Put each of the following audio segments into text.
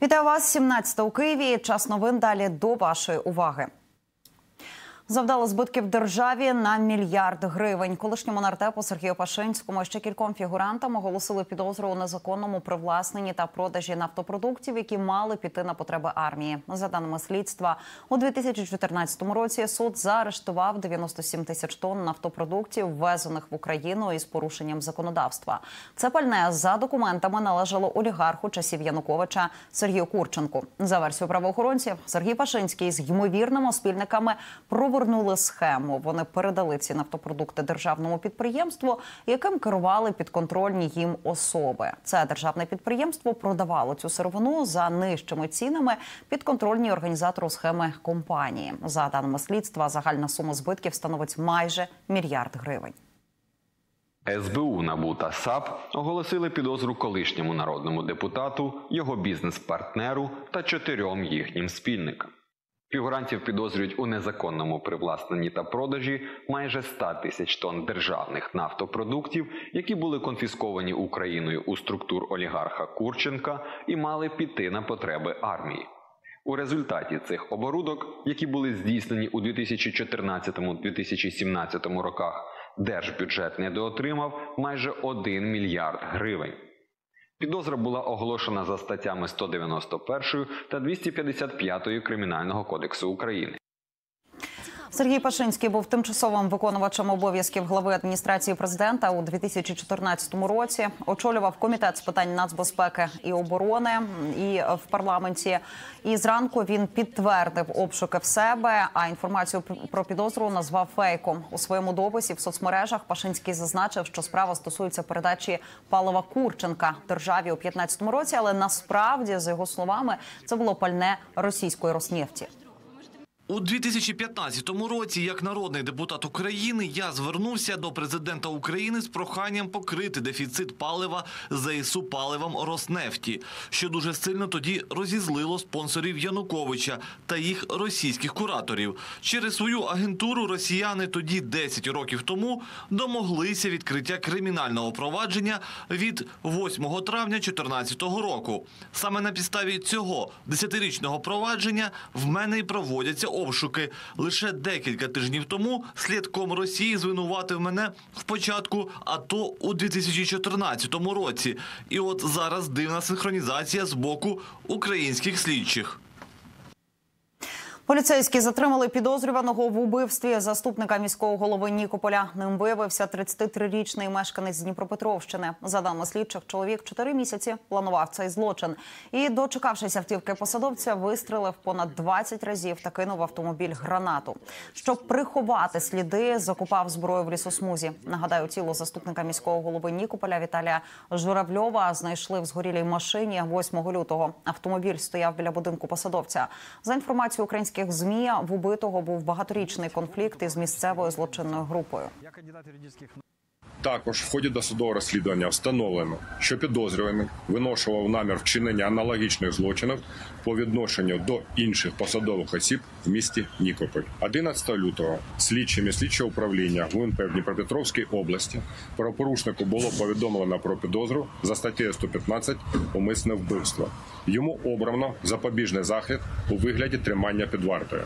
Вітаю вас, 17 у Києві. Час новин далі до вашої уваги. Завдало збитків державі на мільярд гривень. Колишньому нардепу Сергію Пашинському і ще кільком фігурантам оголосили підозру у незаконному привласненні та продажі нафтопродуктів, які мали піти на потреби армії. За даними слідства, у 2014 році суд заарештував 97 тисяч тонн нафтопродуктів, ввезених в Україну із порушенням законодавства. Це пальне за документами належало олігарху часів Януковича Сергію Курченку. За версією правоохоронців, Сергій Пашинський з ймовірними спільниками провернули схему. Вони передали ці нафтопродукти державному підприємству, яким керували підконтрольні їм особи. Це державне підприємство продавало цю сировину за нижчими цінами підконтрольній організатору схеми компанії. За даними слідства, загальна сума збитків становить майже мільярд гривень. СБУ, НАБУ та САП оголосили підозру колишньому народному депутату, його бізнес-партнеру та 4 їхнім спільникам. Фігурантів підозрюють у незаконному привласненні та продажі майже 100 тисяч тонн державних нафтопродуктів, які були конфісковані Україною у структур олігарха Курченка і мали піти на потреби армії. У результаті цих оборудок, які були здійснені у 2014-2017 роках, держбюджет недоотримав майже 1 мільярд гривень. Підозра була оголошена за статтями 191 та 255 Кримінального кодексу України. Сергій Пашинський був тимчасовим виконувачем обов'язків глави адміністрації президента у 2014 році. Очолював комітет з питань нацбезпеки і оборони і в парламенті. І зранку він підтвердив обшуки в себе, а інформацію про підозру назвав фейком. У своєму дописі в соцмережах Пашинський зазначив, що справа стосується передачі палива Курченка державі у 2015 році, але насправді, за його словами, це було пальне російської «Роснефті». У 2015 році, як народний депутат України, я звернувся до президента України з проханням покрити дефіцит палива ЗСУ паливом «Роснефті», що дуже сильно тоді розізлило спонсорів Януковича та їх російських кураторів. Через свою агентуру росіяни тоді, 10 років тому, домоглися відкриття кримінального провадження від 8 травня 2014 року. Саме на підставі цього 10-річного провадження в мене і проводяться обшуки. Лише декілька тижнів тому слідком Росії звинуватив мене в початку АТО у 2014 році. І от зараз дивна синхронізація з боку українських слідчих. Поліцейські затримали підозрюваного в убивстві заступника міського голови Нікополя. Ним виявився 33-річний мешканець Дніпропетровщини. За даними слідчих, чоловік 4 місяці планував цей злочин. І, дочекавшись автівки посадовця, вистрелив понад 20 разів та кинув в автомобіль гранату. Щоб приховати сліди, закопав зброю в лісосмузі. Нагадаю, тіло заступника міського голови Нікополя Віталія Журавльова знайшли в згорілій машині 8 лютого. Автомобіль стояв біля будинку посадовця. За інформацією українських ЗМІ, в убитого був багаторічний конфлікт із місцевою злочинною групою. Також в ході досудового розслідування встановлено, що підозрюваний виношував намір вчинення аналогічних злочинів по відношенню до інших посадових осіб в місті Нікополь. 11 лютого слідчими слідчого управління ГУНП в Дніпропетровській області правопорушнику було повідомлено про підозру за статтею 115 «Умисне вбивство». Йому обрано запобіжний захід у вигляді тримання під вартою.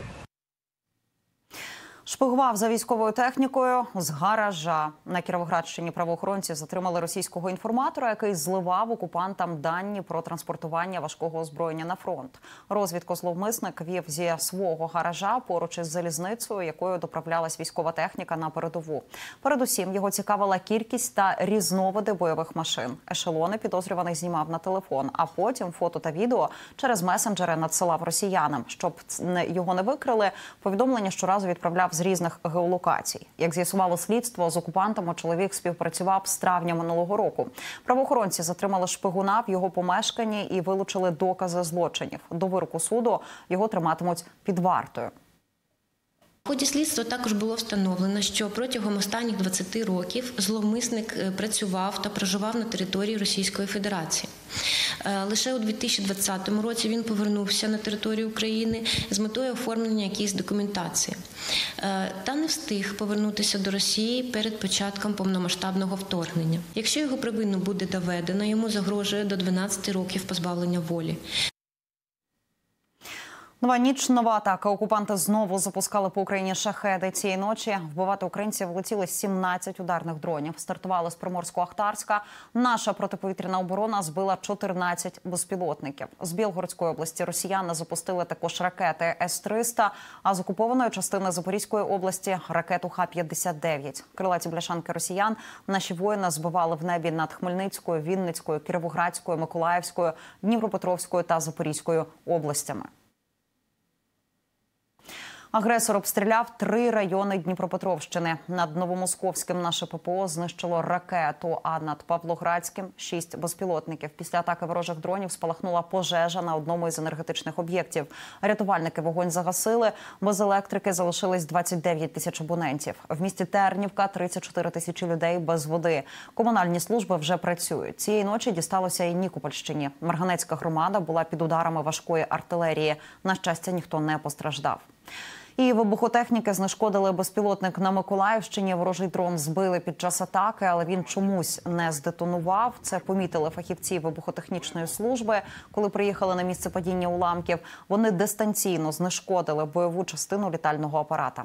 Шпигував за військовою технікою з гаража. На Кіровоградщині правоохоронці затримали російського інформатора, який зливав окупантам дані про транспортування важкого озброєння на фронт. Розвідку зловмисник вів зі свого гаража поруч із залізницею, якою доправлялась військова техніка на передову. Передусім, його цікавила кількість та різновиди бойових машин. Ешелони підозрюваний знімав на телефон, а потім фото та відео через месенджери надсилав росіянам. Щоб його не викрили, повідомлення щоразу відправляв з різних геолокацій. Як з'ясувало слідство, з окупантами чоловік співпрацював з травня минулого року. Правоохоронці затримали шпигуна в його помешканні і вилучили докази злочинів. До вироку суду його триматимуть під вартою. В ході слідства також було встановлено, що протягом останніх 20 років зловмисник працював та проживав на території Російської Федерації. Лише у 2020 році він повернувся на територію України з метою оформлення якоїсь документації. Та не встиг повернутися до Росії перед початком повномасштабного вторгнення. Якщо його провину буде доведено, йому загрожує до 12 років позбавлення волі. Нова ніч, нова атака. Окупанти знову запускали по Україні шахеди. Цієї ночі вбивати українців влетіли 17 ударних дронів. Стартували з Приморсько-Ахтарська. Наша протиповітряна оборона збила 14 безпілотників. З Білгородської області росіяни запустили також ракети С-300, а з окупованої частини Запорізької області – ракету Х-59. Крилаті бляшанки росіян наші воїни збивали в небі над Хмельницькою, Вінницькою, Кіровоградською, Миколаївською, Дніпропетровською та Запорізькою областями. Агресор обстріляв 3 райони Дніпропетровщини. Над Новомосковським наше ППО знищило ракету, а над Павлоградським – 6 безпілотників. Після атаки ворожих дронів спалахнула пожежа на одному із енергетичних об'єктів. Рятувальники вогонь загасили. Без електрики залишились 29 тисяч абонентів. В місті Тернівка – 34 тисячі людей без води. Комунальні служби вже працюють. Цієї ночі дісталося і Нікопольщині. Марганецька громада була під ударами важкої артилерії. На щастя, ніхто не постраждав. І вибухотехніки знешкодили безпілотник на Миколаївщині. Ворожий дрон збили під час атаки, але він чомусь не здетонував. Це помітили фахівці вибухотехнічної служби, коли приїхали на місце падіння уламків. Вони дистанційно знешкодили бойову частину літального апарата.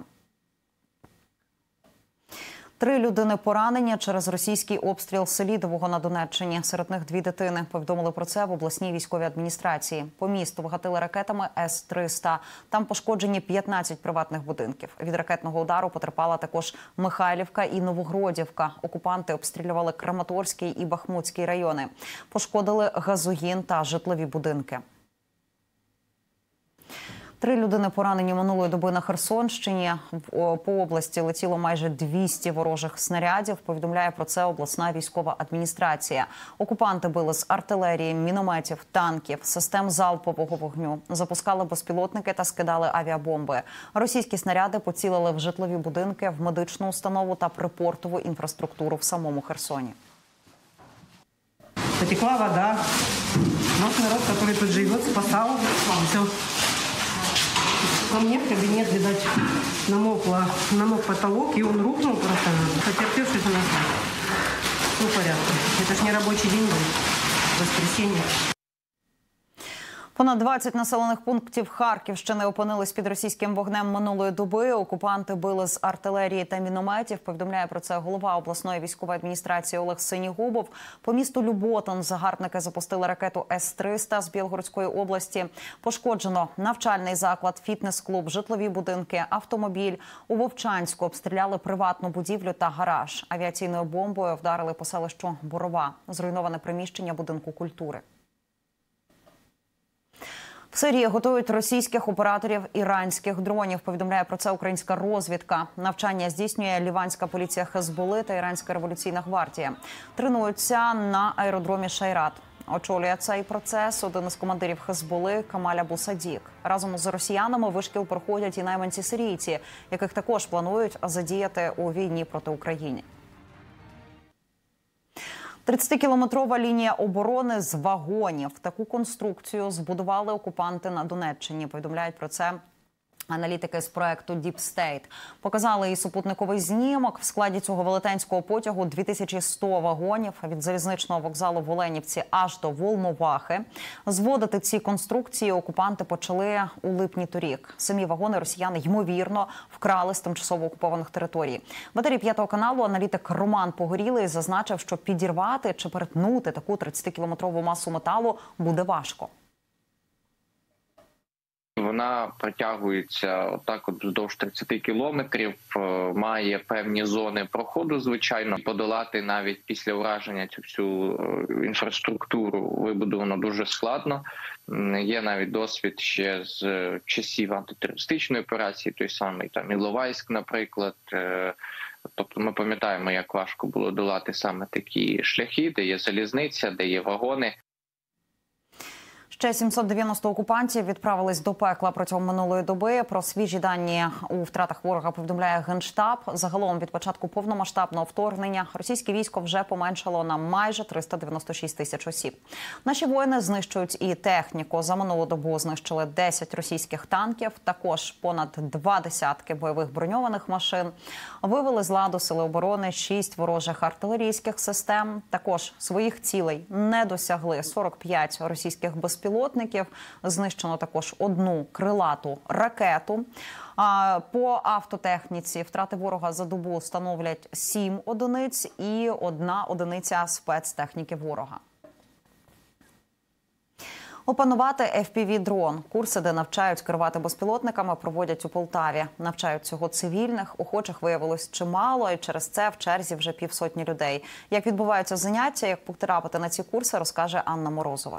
3 людини поранені через російський обстріл Селідового на Донеччині. Серед них 2 дитини. Повідомили про це в обласній військовій адміністрації. По місту вгатили ракетами С-300. Там пошкоджені 15 приватних будинків. Від ракетного удару потерпала також Михайлівка і Новогродівка. Окупанти обстрілювали Краматорський і Бахмутський райони. Пошкодили газогін та житлові будинки. 3 людини поранені минулої доби на Херсонщині. По області летіло майже 200 ворожих снарядів. Повідомляє про це обласна військова адміністрація. Окупанти били з артилерії, мінометів, танків, систем залпового вогню. Запускали безпілотники та скидали авіабомби. Російські снаряди поцілили в житлові будинки, в медичну установу та припортову інфраструктуру в самому Херсоні. Потекла вода. Наш народ, который тут живет, спасал. Все. Ко мне в кабинет, видать, намок потолок, и он рухнул просто. Потерпевшись у нас. Все в порядке. Это ж не рабочий день был. Воскресенье. Понад 20 населених пунктів Харківщини опинились під російським вогнем минулої доби. Окупанти били з артилерії та мінометів. Повідомляє про це голова обласної військової адміністрації Олег Синігубов. По місту Люботин загарбники запустили ракету С-300 з Білгородської області. Пошкоджено навчальний заклад, фітнес-клуб, житлові будинки, автомобіль. У Вовчанську обстріляли приватну будівлю та гараж. Авіаційною бомбою вдарили по селищу Борова. Зруйноване приміщення будинку культури. В Сирії готують російських операторів іранських дронів. Повідомляє про це українська розвідка. Навчання здійснює ліванська поліція Хезболи та Іранська революційна гвардія. Тренуються на аеродромі Шайрат. Очолює цей процес один із командирів Хезболи Камаль Абу-Садік. Разом з росіянами вишкіл проходять і найманці-сирійці, яких також планують задіяти у війні проти України. 30-кілометрова лінія оборони з вагонів. Таку конструкцію збудували окупанти на Донеччині. Повідомляють про це аналітики з проекту Deep State. Показали і супутниковий знімок. В складі цього велетенського потягу 2100 вагонів від залізничного вокзалу в Оленівці аж до Волновахи. Зводити ці конструкції окупанти почали у липні торік. Самі вагони росіяни, ймовірно, вкрали з тимчасово окупованих територій. В етері 5 каналу аналітик Роман Погорілий зазначив, що підірвати чи перетнути таку 30-кілометрову масу металу буде важко. Вона протягується отак от вздовж 30 кілометрів, має певні зони проходу, звичайно. Подолати навіть після враження цю всю інфраструктуру вибудовано дуже складно. Є навіть досвід ще з часів антитерористичної операції, той самий там Іловайськ, наприклад. Тобто ми пам'ятаємо, як важко було долати саме такі шляхи, де є залізниця, де є вагони. Ще 790 окупантів відправились до пекла протягом минулої доби. Про свіжі дані у втратах ворога повідомляє Генштаб. Загалом від початку повномасштабного вторгнення російське військо вже поменшало на майже 396 тисяч осіб. Наші воїни знищують і техніку. За минулу добу знищили 10 російських танків, також понад 2 десятки бойових броньованих машин. Вивели з ладу сили оборони 6 ворожих артилерійських систем. Також своїх цілей не досягли 45 російських безпілотників. безпілотників. Знищено також одну крилату ракету. По автотехніці втрати ворога за добу становлять 7 одиниць і 1 одиниця спецтехніки ворога. Опанувати FPV-дрон. Курси, де навчають керувати безпілотниками, проводять у Полтаві. Навчають цього цивільних. Охочих виявилось чимало, і через це в черзі вже півсотні людей. Як відбуваються заняття, як потрапити на ці курси, розкаже Анна Морозова.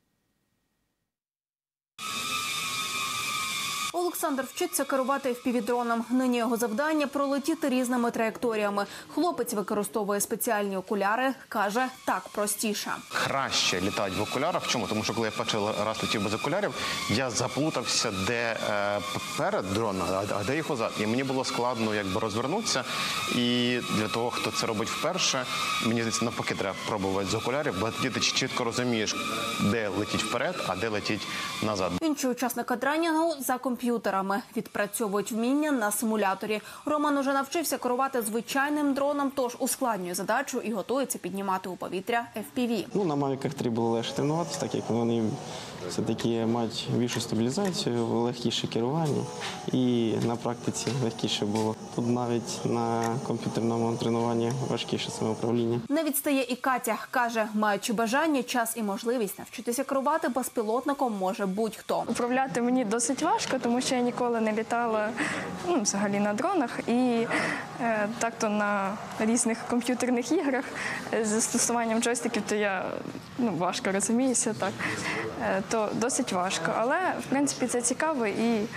Олександр вчиться керувати FPV-дроном. Нині його завдання – пролетіти різними траєкторіями. Хлопець використовує спеціальні окуляри. Каже, так простіше. Краще літають в окулярах. Чому? Тому що коли я перший раз летів без окулярів, я заплутався, де перед дроном, а де їх позад. І мені було складно розвернутися. І для того, хто це робить вперше, мені здається, навпаки, треба пробувати з окулярів, бо тоді ти чітко розумієш, де летіть вперед, а де летіть назад. Інші учасники тренінгу за комп'ютерами відпрацьовують вміння на симуляторі. Роман уже навчився керувати звичайним дроном, тож ускладнює задачу і готується піднімати у повітря FPV. На Mavic 3 було легше тренуватися, так як вони все-таки мають більшу стабілізацію, легкіше керування і на практиці легкіше було. Тут навіть на комп'ютерному тренуванні важкіше самоуправління. Не відстає і Катя. Каже, маючи бажання, час і можливість навчитися керувати безпілотником може будь-хто. Управляти мені досить важко, тому що я ніколи не літала взагалі на дронах і так-то на різних комп'ютерних іграх з застосуванням джойстиків, то я важко розуміюся, так, то досить важко. Але, в принципі, це цікаво і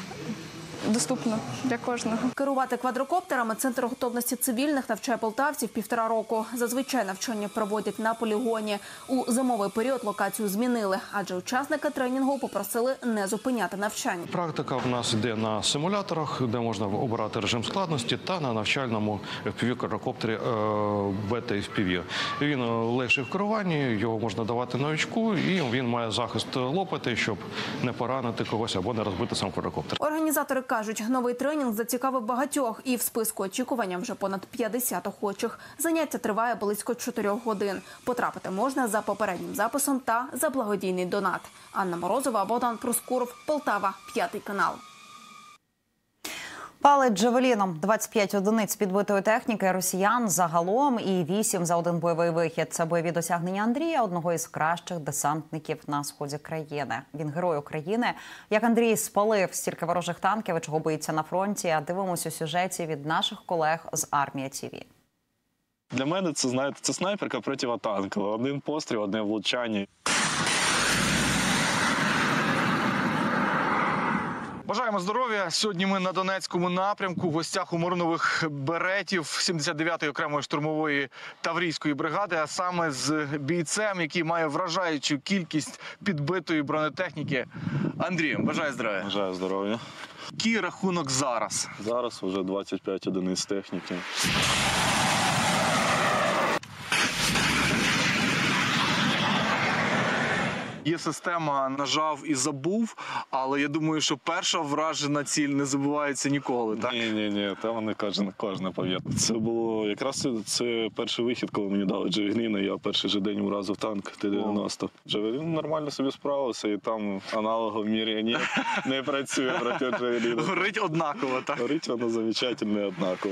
доступно для кожного. Керувати квадрокоптерами Центр готовності цивільних навчає полтавців 1,5 року. Зазвичай навчання проводять на полігоні. У зимовий період локацію змінили, адже учасники тренінгу попросили не зупиняти навчання. Практика в нас йде на симуляторах, де можна обирати режим складності, та на навчальному FPV-квадрокоптері Beta FPV. Він легший в керуванні, його можна давати новичку, і він має захист лопати, щоб не поранити когось або не розбити сам квадрокоптер. Організатори кажуть, новий тренінг зацікавив багатьох, і в списку очікування вже понад 50 охочих. Заняття триває близько 4 годин. Потрапити можна за попереднім записом та за благодійний донат. Анна Морозова, Богдан Проскуров, Полтава, 5 канал. Палить джавеліном. 25 одиниць підбитої техніки росіян загалом і 8 за один бойовий вихід. Це бойові досягнення Андрія, одного із кращих десантників на сході країни. Він герой України. Як Андрій спалив стільки ворожих танків і чого боїться на фронті, дивимося у сюжеті від наших колег з Армія ТВ. Для мене це, знаєте, це снайперка противотанкова. Один постріл, одне влучання. Бажаємо здоров'я. Сьогодні ми на Донецькому напрямку в гостях у Миронових беретів 79-ї окремої штурмової таврійської бригади, а саме з бійцем, який має вражаючу кількість підбитої бронетехніки. Андрієм, бажаю здоров'я. Бажаю здоров'я. Який рахунок зараз? Зараз вже 25 одиниць техніки. Є система «нажав і забув», але я думаю, що перша вражена ціль не забувається ніколи, так? Ні, там вони кожна пам'ятає. Це було якраз це перший вихід, коли мені дали джавеліни, я перший же день уразив танк Т-90. Джавелін нормально собі справився, і там аналогу в мірі не працює проти джавеліна. Горить однаково, так? Горить воно замечательно і однаково.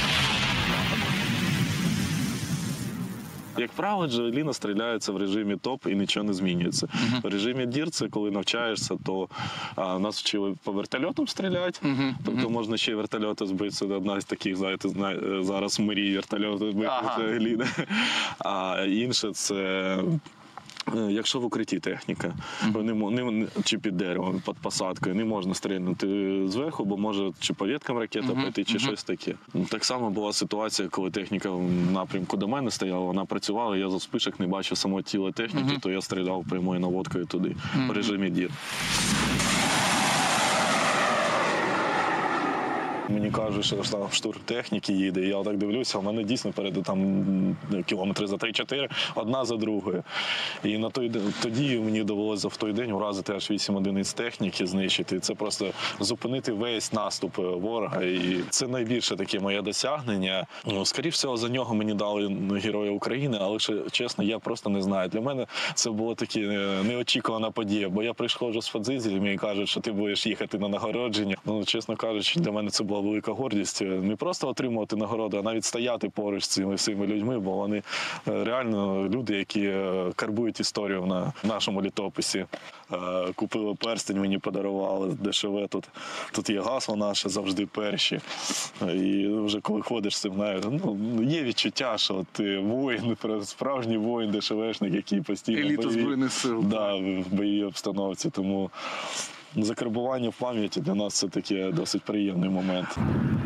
Як правило, джавеліна стріляється в режимі топ і нічого не змінюється. В режимі дір, це коли навчаєшся, то нас вчили по вертольотам стріляти, тобто можна ще й вертольоти збити. Це одна з таких, знаєте, зараз мрій вертольоти збити джавеліни. А інше це... Якщо в укритті техніка, чи під деревом, під посадкою, не можна стрільнути зверху, бо може чи по веткам ракета пойти, чи щось таке. Так само була ситуація, коли техніка в напрямку до мене стояла, вона працювала, я за спишок не бачив самого тіла техніки, то я стріляв прямою наводкою туди, в режимі дір. Мені кажуть, що там штурм техніки їде. Я так дивлюся, у мене дійсно перед там кілометри за 3-4, одна за другою. І тоді мені довелося в той день уразити аж 8 одиниць техніки, знищити. Це просто зупинити весь наступ ворога. І це найбільше таке моє досягнення. Скоріше всього, за нього мені дали Героя України, але, чесно, я просто не знаю. Для мене це було таке неочікувана подія, бо я приходжу з подзизілями і кажуть, що ти будеш їхати на нагородження. Чесно кажучи, для мене це була велика гордість. Не просто отримувати нагороду, а навіть стояти поруч з цими всіми людьми, бо вони реально люди, які карбують історію на нашому літописі. Купили перстень, мені подарували дешеве. Тут є гасло наше «Завжди перші». І вже коли ходиш з цим, є відчуття, що ти воїн, справжній воїн, ДШВшник, який постійно еліта Збройних сил. В бойовій обстановці. Тому закарбування в пам'яті для нас це такий досить приємний момент.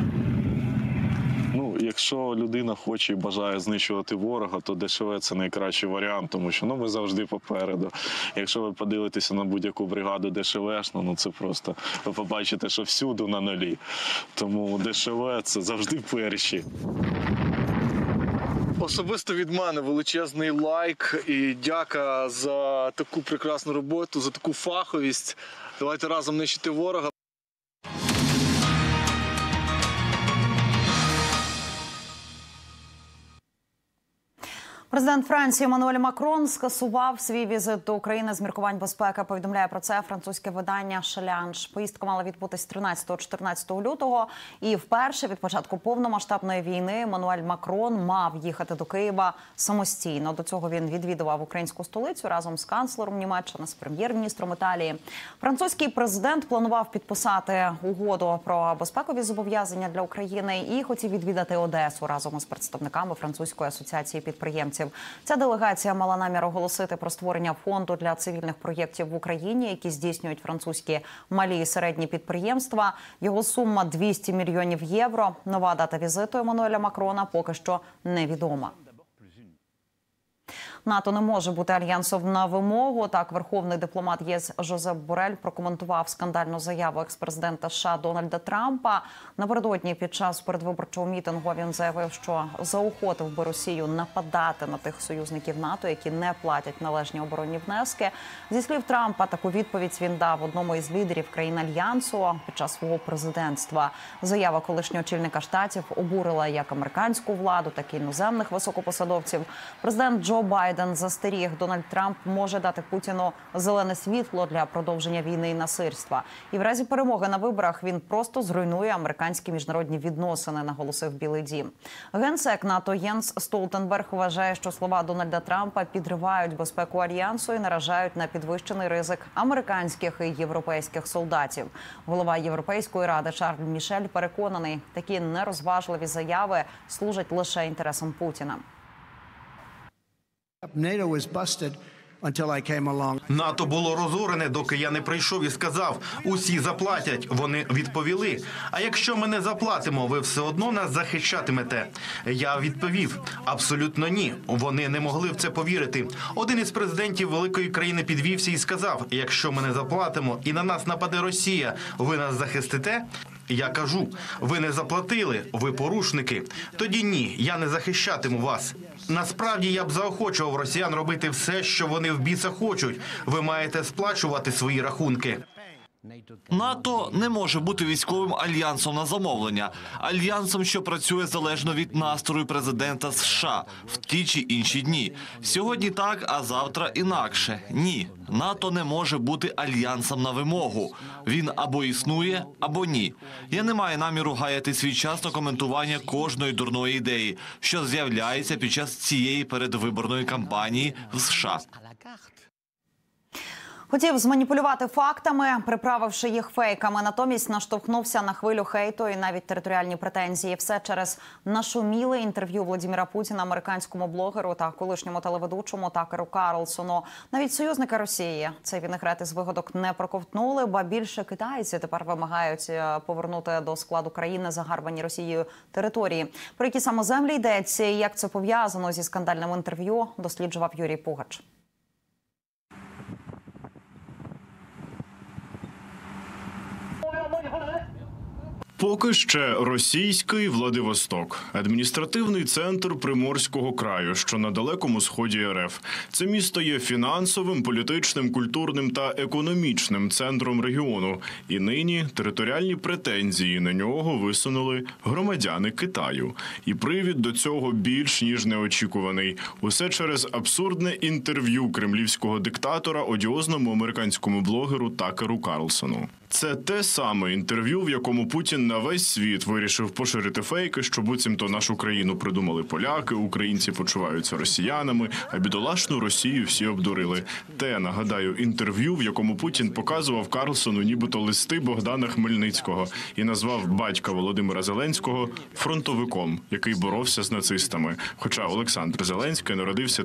Якщо людина хоче і бажає знищувати ворога, то ДШВ – це найкращий варіант, тому що ми завжди попереду. Якщо ви подивитеся на будь-яку бригаду ДШВшну, це просто ви побачите, що всюди на нулі. Тому ДШВ – це завжди перші. Особисто від мене величезний лайк і дяка за таку прекрасну роботу, за таку фаховість. Давайте разом нищити ворога. Президент Франції Еммануель Макрон скасував свій візит до України з міркувань безпеки. Повідомляє про це французьке видання «Шалянж». Поїздка мала відбутись 13-14 лютого. І вперше від початку повномасштабної війни Еммануель Макрон мав їхати до Києва самостійно. До цього він відвідував українську столицю разом з канцлером Німеччини, з прем'єр-міністром Італії. Французький президент планував підписати угоду про безпекові зобов'язання для України і хотів відвідати Одесу разом із представниками Французької асоціації підприємців. Ця делегація мала намір оголосити про створення фонду для цивільних проєктів в Україні, які здійснюють французькі малі і середні підприємства. Його сума – 200 мільйонів євро. Нова дата візиту Еммануеля Макрона поки що невідома. НАТО не може бути альянсом на вимогу. Так, верховний дипломат ЄС Жозеп Борель прокоментував скандальну заяву екс-президента США Дональда Трампа. Напередодні під час передвиборчого мітингу він заявив, що заохотив би Росію нападати на тих союзників НАТО, які не платять належні оборонні внески. Зі слів Трампа, таку відповідь він дав одному із лідерів країн Альянсу під час свого президентства. Заява колишнього очільника штатів обурила як американську владу, так і іноземних високопосадовців. Президент Джо Байден застеріг, Дональд Трамп може дати Путіну зелене світло для продовження війни і насильства. І в разі перемоги на виборах він просто зруйнує американські міжнародні відносини, наголосив Білий дім. Генсек НАТО Єнс Столтенберг вважає, що слова Дональда Трампа підривають безпеку Альянсу і наражають на підвищений ризик американських і європейських солдатів. Голова Європейської ради Шарль Мішель переконаний, такі нерозважливі заяви служать лише інтересам Путіна. НАТО було розорене, доки я не прийшов і сказав, усі заплатять. Вони відповіли, а якщо ми не заплатимо, ви все одно нас захищатимете? Я відповів, абсолютно ні. Вони не могли в це повірити. Один із президентів великої країни підвівся і сказав, якщо ми не заплатимо і на нас нападе Росія, ви нас захистите? Я кажу, ви не заплатили, ви порушники. Тоді ні, я не захищатиму вас. Насправді я б заохочував росіян робити все, що вони в біса хочуть. Ви маєте сплачувати свої рахунки. НАТО не може бути військовим альянсом на замовлення. Альянсом, що працює залежно від настрою президента США в ті чи інші дні. Сьогодні так, а завтра інакше. Ні. НАТО не може бути альянсом на вимогу. Він або існує, або ні. Я не маю наміру гаяти свій час на коментування кожної дурної ідеї, що з'являється під час цієї передвиборної кампанії в США. Хотів зманіпулювати фактами, приправивши їх фейками. Натомість наштовхнувся на хвилю хейту і навіть територіальні претензії. Все через нашуміле інтерв'ю Володимира Путіна американському блогеру та колишньому телеведучому Такеру Карлсону. Навіть союзники Росії цей вінегрет із вигадок не проковтнули, ба більше китайці тепер вимагають повернути до складу країни загарбані Росією території. Про які саме землі йдеться і як це пов'язано зі скандальним інтерв'ю, досліджував Юрій Пугач. Поки ще російський Владивосток – адміністративний центр Приморського краю, що на далекому сході РФ. Це місто є фінансовим, політичним, культурним та економічним центром регіону. І нині територіальні претензії на нього висунули громадяни Китаю. І привід до цього більш ніж неочікуваний. Усе через абсурдне інтерв'ю кремлівського диктатора одіозному американському блогеру Такеру Карлсону. Це те саме інтерв'ю, в якому Путін на весь світ вирішив поширити фейки, що буцімто нашу країну придумали поляки, українці почуваються росіянами, а бідолашну Росію всі обдурили. Те, нагадаю, інтерв'ю, в якому Путін показував Карлсону нібито листи Богдана Хмельницького і назвав батька Володимира Зеленського фронтовиком, який боровся з нацистами. Хоча Олександр Зеленський народився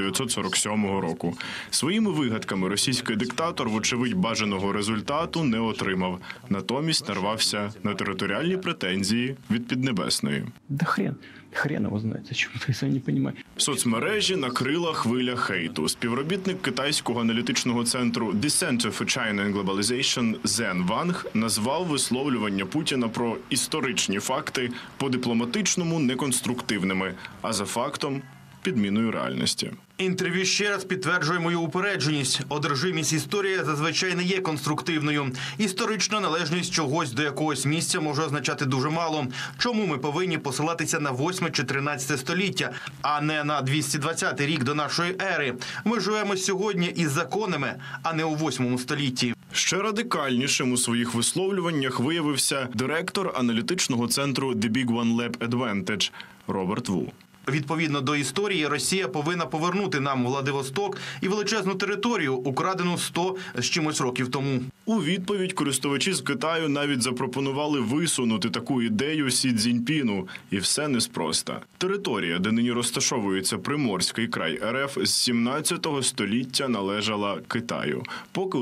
1947 року. Своїми вигадками російський диктатор, вочевидь, бажаного результату не отримав. Натомість нарвався на територіальні претензії від Піднебесної. Да хрен его знает, о чем ты сам не понимаешь. Соцмережі накрила хвиля хейту. Співробітник китайського аналітичного центру The Center for China and Globalization Зен Ванг назвав висловлювання Путіна про історичні факти по-дипломатичному неконструктивними, а за фактом підміною реальності. Інтерв'ю ще раз підтверджує мою упередженість. Одержимість історії зазвичай не є конструктивною. Історична належність чогось до якогось місця може означати дуже мало. Чому ми повинні посилатися на 8 чи 13 століття, а не на 220 рік до нашої ери? Ми живемо сьогодні із законами, а не у 8 столітті. Ще радикальнішим у своїх висловлюваннях виявився директор аналітичного центру The Big One Lab Advantage Роберт Ву. Відповідно до історії, Росія повинна повернути нам Владивосток і величезну територію, украдену 100 з чимось років тому. У відповідь користувачі з Китаю навіть запропонували висунути таку ідею Сі Цзіньпіну. І все неспроста. Територія, де нині розташовується Приморський край РФ, з 17 століття належала Китаю, поки у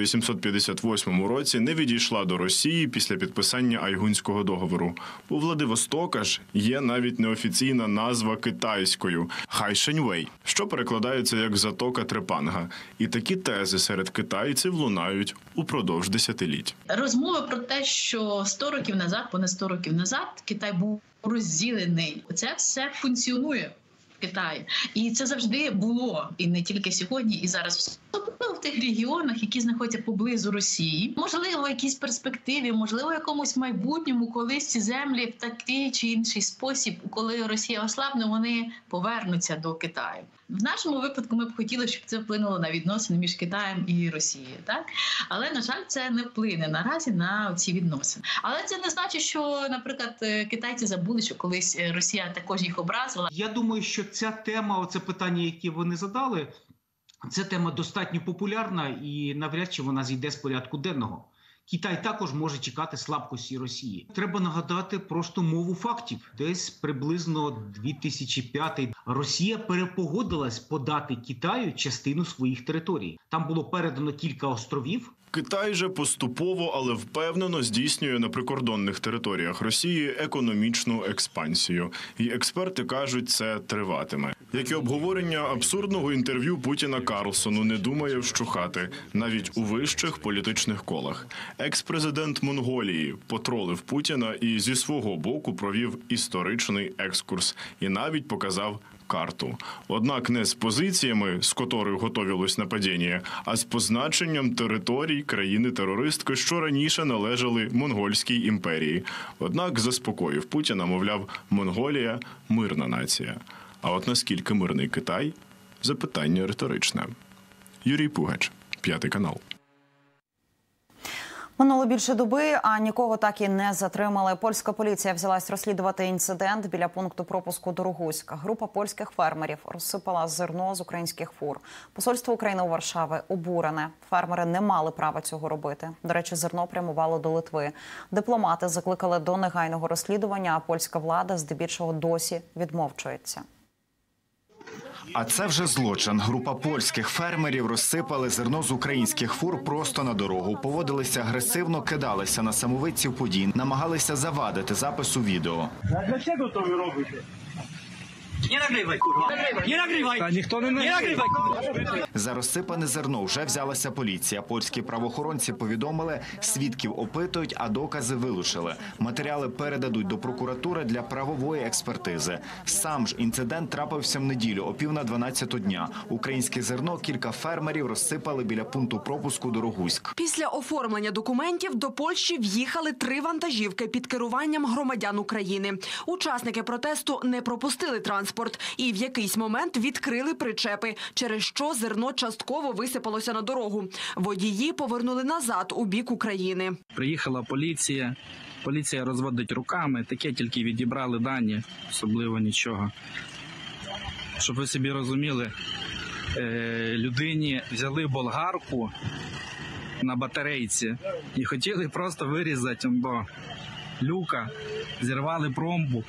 1858 році не відійшла до Росії після підписання Айгунського договору. У Владивостока ж є навіть неофіційна назва китайською – Хайшеньвей, що перекладається як «затока Трепанга». І такі тези серед китайців лунають упродовж десятиліть. Розмови про те, що 100 років назад, понад 100 років назад, Китай був розділений. Це все функціонує в Китаї. І це завжди було. І не тільки сьогодні, і зараз. Особливо в тих регіонах, які знаходяться поблизу Росії. Можливо, в якійсь перспективі, можливо, в якомусь майбутньому, колись ці землі в такий чи інший спосіб, коли Росія ослабне, вони повернуться до Китаю. В нашому випадку ми б хотіли, щоб це вплинуло на відносини між Китаєм і Росією, так? Але, на жаль, це не вплине наразі на ці відносини. Але це не значить, що, наприклад, китайці забули, що колись Росія також їх образила. Я думаю, що ця тема, оце питання, яке вони задали, ця тема достатньо популярна і навряд чи вона зійде з порядку денного. Китай також може чекати слабкості Росії. Треба нагадати просто мову фактів. Десь приблизно 2005 Росія перепогодилась подати Китаю частину своїх територій. Там було передано кілька островів. Китай же поступово, але впевнено здійснює на прикордонних територіях Росії економічну експансію. І експерти кажуть, це триватиме. Як і обговорення абсурдного інтерв'ю Путіна Карлсону не думає вщухати, навіть у вищих політичних колах. Екс-президент Монголії потролив Путіна і зі свого боку провів історичний екскурс. І навіть показав карту. Однак не з позиціями, з котрих готовилось нападіння, а з позначенням територій країни-терористки, що раніше належали Монгольській імперії. Однак заспокоїв Путіна, мовляв, Монголія – мирна нація. А от наскільки мирний Китай – запитання риторичне. Юрій Пугач, 5 канал. Минуло більше доби, а нікого так і не затримали. Польська поліція взялась розслідувати інцидент біля пункту пропуску Дорогуська. Група польських фермерів розсипала зерно з українських фур. Посольство України у Варшаві обурене. Фермери не мали права цього робити. До речі, зерно прямувало до Литви. Дипломати закликали до негайного розслідування, а польська влада здебільшого досі відмовчується. А це вже злочин. Група польських фермерів розсипали зерно з українських фур просто на дорогу. Поводилися агресивно, кидалися на самовидців подій, намагалися завадити запису відео. А для чого то ви робите? Не нагрівай, курва. Не нагрівай. Та ніхто не нагрівай. За розсипане зерно вже взялася поліція. Польські правоохоронці повідомили, свідків опитують, а докази вилучили. Матеріали передадуть до прокуратури для правової експертизи. Сам ж інцидент трапився в неділю о 11:50 дня. Українське зерно кілька фермерів розсипали біля пункту пропуску Дорогуськ. Після оформлення документів до Польщі в'їхали 3 вантажівки під керуванням громадян України. Учасники протесту не пропустили транспорт і в якийсь момент відкрили причепи, через що зерно частково висипалося на дорогу. Водії повернули назад у бік України. Приїхала поліція. Поліція розводить руками, таке тільки відібрали дані, особливо нічого. Щоб ви собі розуміли, людині взяли болгарку на батарейці і хотіли просто вирізати до люка, зірвали пломбу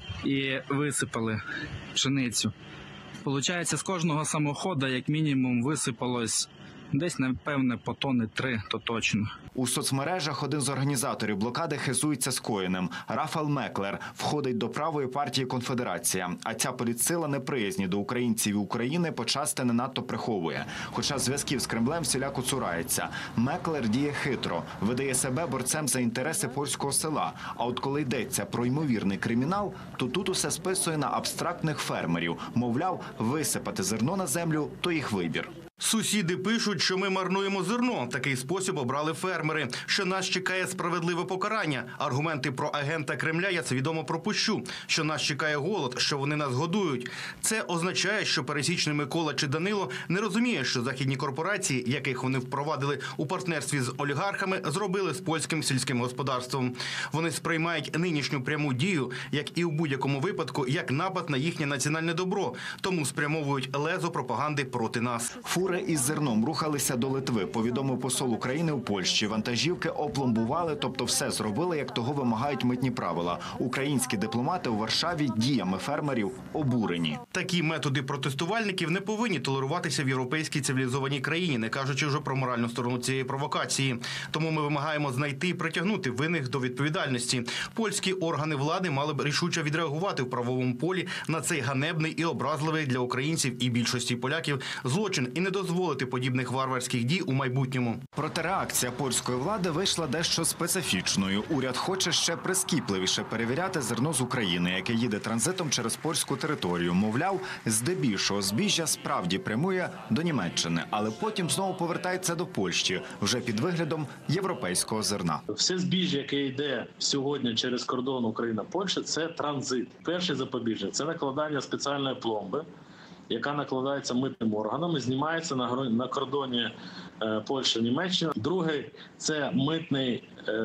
і висипали пшеницю. Получається, з кожного самоходу як мінімум висипалось десь, напевне, по тонни 3, то точно. У соцмережах один з організаторів блокади хизується скоєним. Рафал Меклер входить до правої партії «Конфедерація». А ця політсила неприязні до українців і України почасти не надто приховує. Хоча зв'язків з Кремлем всіляко цурається. Меклер діє хитро, видає себе борцем за інтереси польського села. А от коли йдеться про ймовірний кримінал, то тут усе списує на абстрактних фермерів. Мовляв, висипати зерно на землю – то їх вибір. Сусіди пишуть, що ми марнуємо зерно. Такий спосіб обрали фермери, що нас чекає справедливе покарання. Аргументи про агента Кремля я свідомо пропущу, що нас чекає голод, що вони нас годують. Це означає, що пересічний Микола чи Данило не розуміє, що західні корпорації, яких вони впровадили у партнерстві з олігархами, зробили з польським сільським господарством. Вони сприймають нинішню пряму дію, як і у будь-якому випадку, як напад на їхнє національне добро, тому спрямовують лезо пропаганди проти нас. Фури із зерном рухалися до Литви, повідомив посол України у Польщі. Вантажівки опломбували, тобто все зробили, як того вимагають митні правила. Українські дипломати у Варшаві діями фермерів обурені. Такі методи протестувальників не повинні толеруватися в європейській цивілізованій країні, не кажучи вже про моральну сторону цієї провокації. Тому ми вимагаємо знайти і притягнути винних до відповідальності. Польські органи влади мали б рішуче відреагувати в правовому полі на цей ганебний і образливий для українців і більшості поляків злочин і не дозволити подібних варварських дій у майбутньому. Проте реакція польської влади вийшла дещо специфічною. Уряд хоче ще прискіпливіше перевіряти зерно з України, яке їде транзитом через польську територію. Мовляв, здебільшого збіжжя справді прямує до Німеччини, але потім знову повертається до Польщі, вже під виглядом європейського зерна. Все збіжжя, яке йде сьогодні через кордон Україна-Польща, це транзит. Перший запобіжник – це накладання спеціальної пломби, яка накладається митним органом і знімається на кордоні Польща-Німеччина. Другий – це митний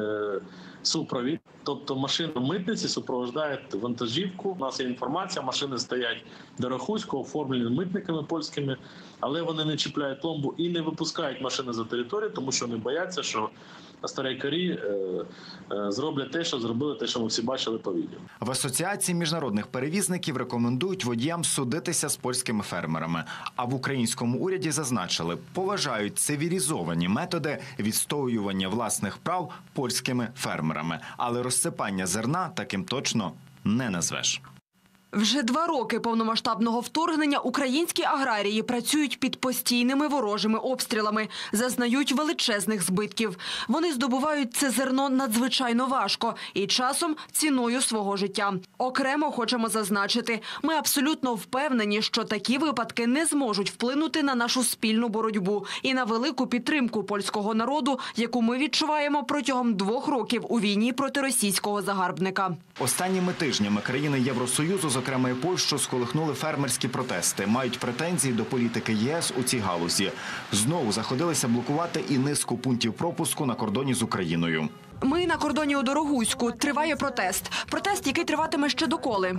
супровід, тобто машина митниці супроводжує вантажівку. У нас є інформація, машини стоять до Рахуську, оформлені митниками польськими, але вони не чіпляють пломбу і не випускають машини за територію, тому що вони бояться, що старайкарі зроблять те, що зробили, те, що ми всі бачили по відео. В Асоціації міжнародних перевізників рекомендують водіям судитися з польськими фермерами. А в українському уряді зазначили, поважають цивілізовані методи відстоювання власних прав польськими фермерами. Але розсипання зерна таким точно не назвеш. Вже 2 роки повномасштабного вторгнення українські аграрії працюють під постійними ворожими обстрілами, зазнають величезних збитків. Вони здобувають це зерно надзвичайно важко і часом ціною свого життя. Окремо хочемо зазначити, ми абсолютно впевнені, що такі випадки не зможуть вплинути на нашу спільну боротьбу і на велику підтримку польського народу, яку ми відчуваємо протягом 2 років у війні проти російського загарбника. Останніми тижнями країни Євросоюзу, зокрема і Польщу, сколихнули фермерські протести. Мають претензії до політики ЄС у цій галузі. Знову заходилися блокувати і низку пунктів пропуску на кордоні з Україною. Ми на кордоні у Дорогуську. Триває протест. Протест, який триватиме ще доколи?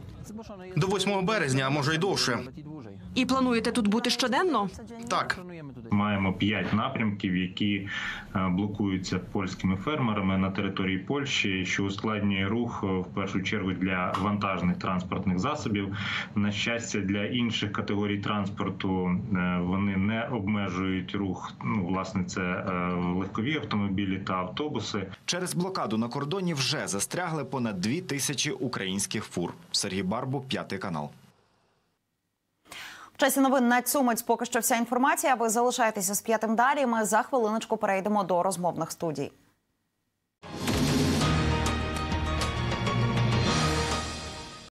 До 8 березня, а може й довше. І плануєте тут бути щоденно? Так. Маємо 5 напрямків, які блокуються польськими фермерами на території Польщі, що ускладнює рух в першу чергу для вантажних транспортних засобів. На щастя, для інших категорій транспорту вони не обмежують рух. Власне, це легкові автомобілі та автобуси. Через блокаду на кордоні вже застрягли понад 2000 українських фур. Сергій Барбу, 5 канал. В часі новин на цю мить поки що вся інформація. Ви залишайтеся з 5 далі. Ми за хвилиночку перейдемо до розмовних студій.